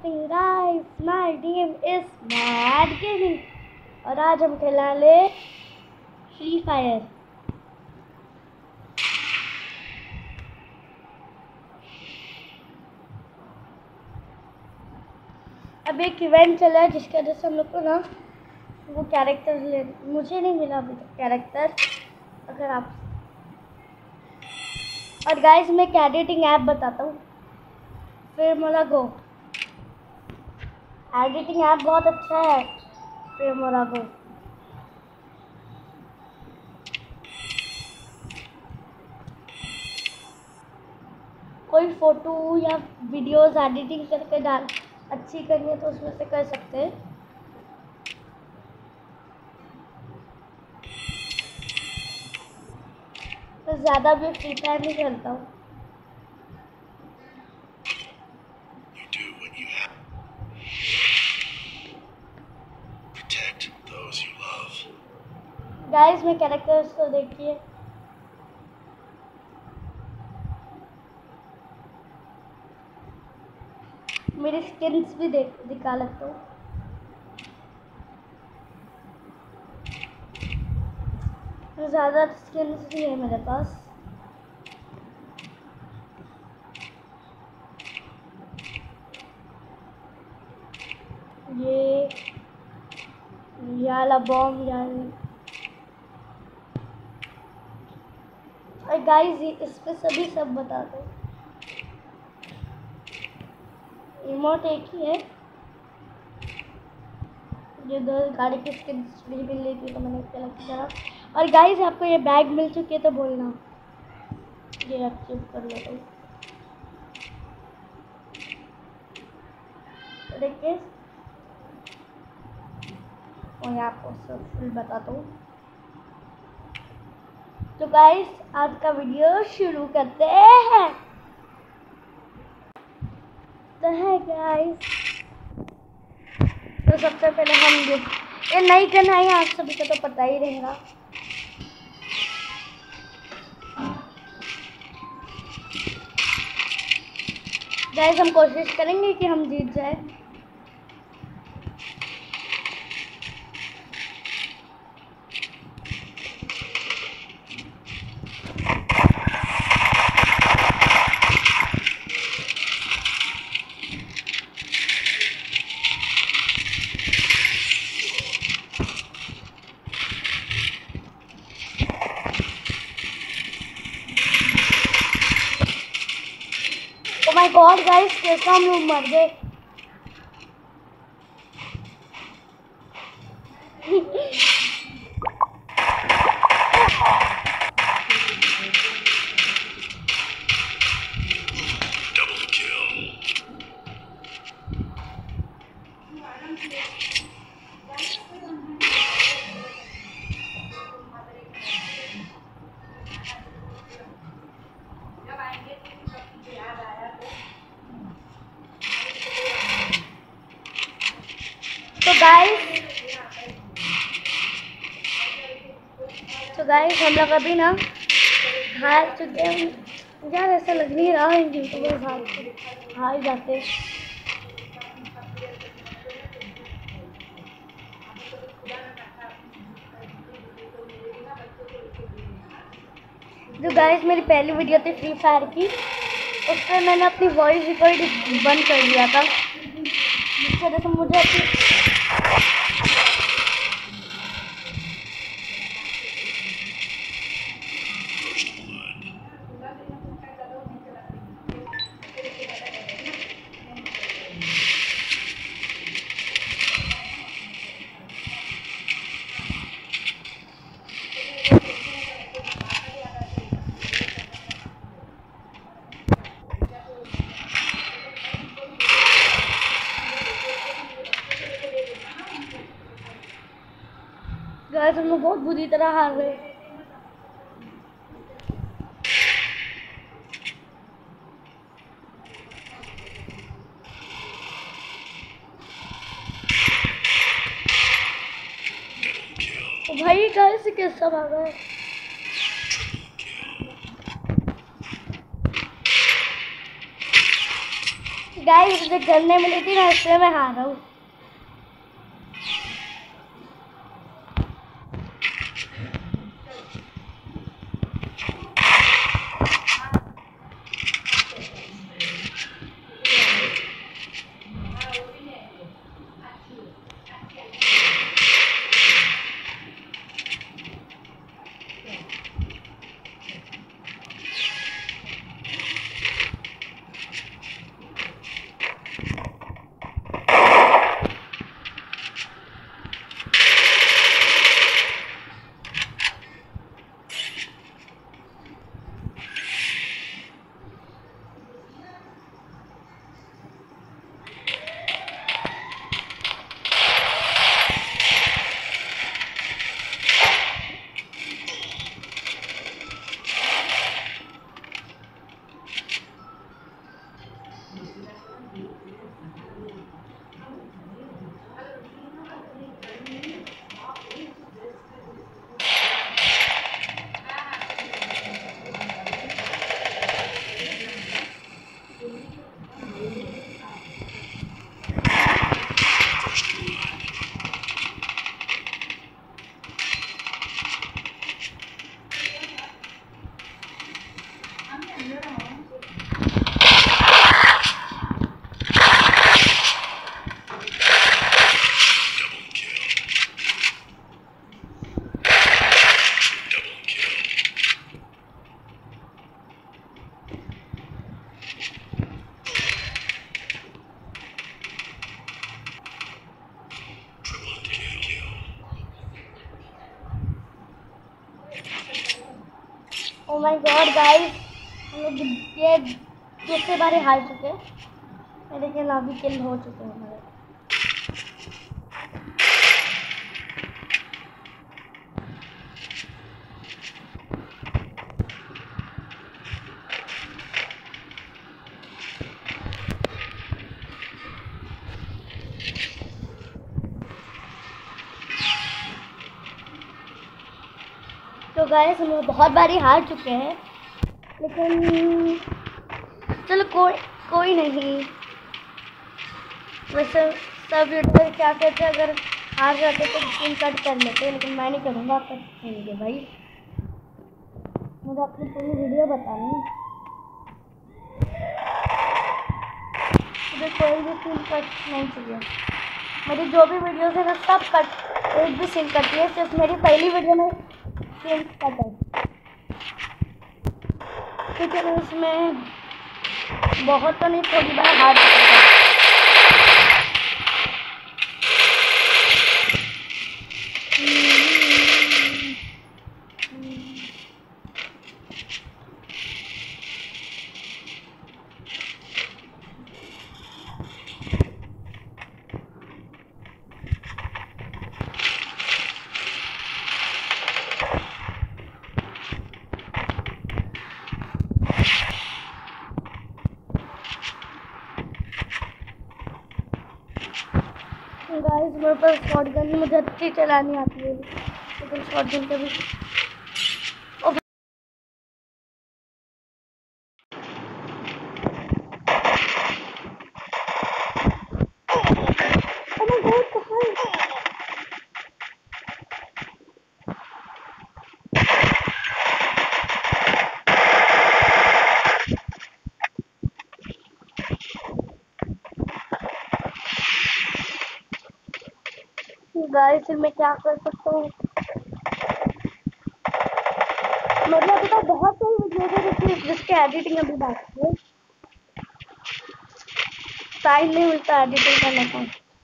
Watching guys, my name is mad gaming और आज हम खेलाले फ्री फायर। अब एक इवेंट चला है जिसकी वजह से हम लोग को ना वो कैरेक्टर ले, मुझे नहीं मिला अभी तक कैरेक्टर। अगर आप और गाइस मैं एक एडिटिंग ऐप बताता हूँ, फिल्मोरा गो। एडिटिंग ऐप बहुत अच्छा है फिल्मोरा गो। कोई फोटो या वीडियोस एडिटिंग करके डाल अच्छी करनी है तो उसमें से कर सकते हैं। तो ज़्यादा भी फ्री फायर नहीं खेलता हूँ। गाइस मैं कैरेक्टर्स को देखिए, मेरी स्किन्स भी दिखा लेता हूँ। ज़्यादा स्किन्स भी है मेरे पास। ये वाला बॉम्ब और गाइस इस पे सब बता दो। इमोट एक ही है, जो दो गाड़ी की स्किन फ्री मिल रही थी तो मैंने सेलेक्ट करा। और गाइस आपको ये बैग मिल चुकी है तो बोलना, ये एक्टिव कर लेता हूँ। देखिए और मैं आपको सब फुल बताता हूँ। तो गाइस आज का वीडियो शुरू करते हैं। तो है गाइस, तो सबसे पहले हम ये नई गन है, आप सभी को तो पता ही रहेगा। गाइस हम कोशिश करेंगे कि हम जीत जाए। ओ माय गॉड गाइस, कैसे हम लोग मर गए। तो गाइस हम लोग अभी ना हार चुके हैं यार, ऐसा लग नहीं रहा है यूट्यूबर हार जाते। जो गाइस मेरी पहली वीडियो थी फ्री फायर की, उस पर मैंने अपनी वॉइस रिकॉर्ड बंद कर दिया था, जिस वजह से मुझे गाइस हम लोग बहुत बुरी तरह हार गए। भाई गाइस कैसा भागा है। गाइस मुझे गन नहीं मिली थी ना, इसलिए मैं हार रहा हूँ। ओ माय गॉड गाइस, हम लोग ये दूसरे बार हार चुके हैं, लेकिन अभी किल हो चुके हैं हमारे। तो गाइस हम लोग बहुत बारी हार चुके हैं, लेकिन चलो कोई नहीं। वैसे सब यूट्यूबर क्या कहते हैं, अगर हार जाते तो स्क्रीन कट कर लेते, लेकिन मैं नहीं करूँगा, कट करेंगे भाई। मुझे अपनी पूरी वीडियो बतानी है, मुझे कोई भी सीन कट नहीं चाहिए। मेरी जो भी वीडियोस है ना सब कट, एक भी सीन कट है, सिर्फ मेरी पहली वीडियो में सीन कट है, क्योंकि मैं उसमें बहुत तो नहीं, थोड़ी बार हार चुका है। गाइस मेरे पास शॉटगन मुझे अच्छी चलानी आती है, लेकिन शॉटगन का भी गाइस फिर मैं क्या कर सकता हूँ। मतलब अभी तो बहुत सारी वीडियोस है जिसके एडिटिंग अभी बाकी है, टाइम नहीं मिलता एडिटिंग करने का।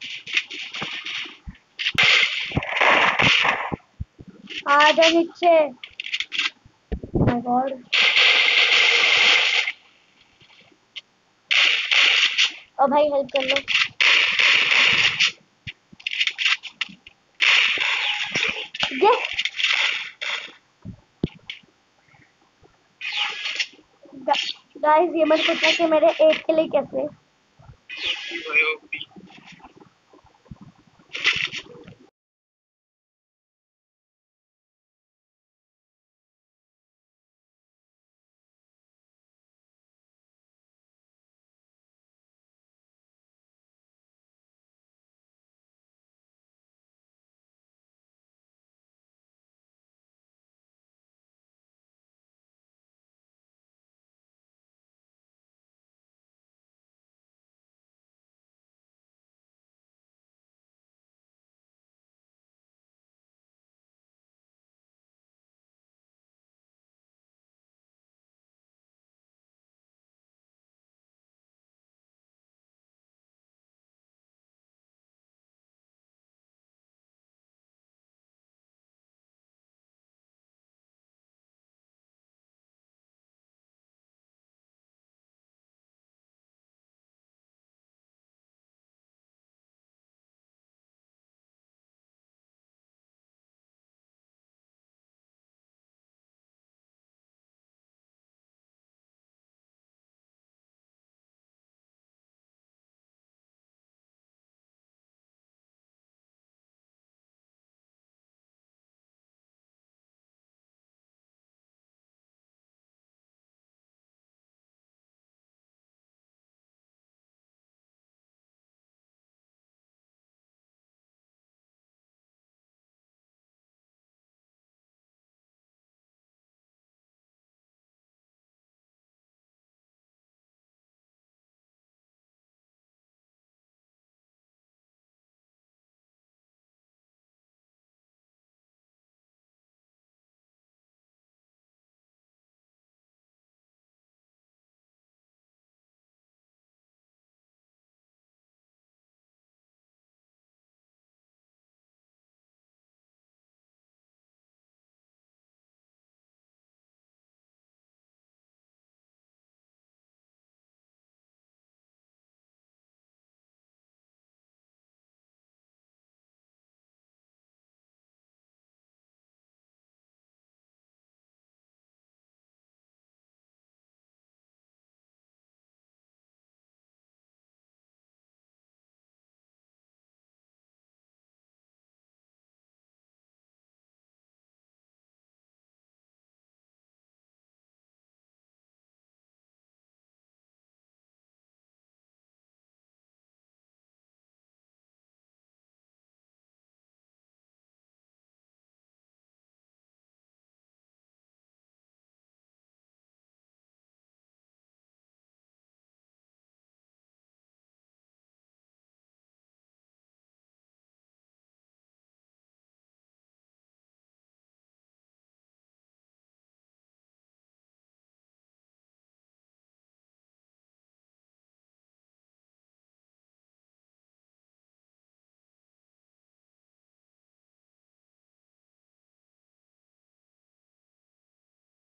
आ जा नीचे, माय गॉड। ओ भाई हेल्प कर लो। ये गाइस ये मत पूछना कि मेरे एक के लिए कैसे।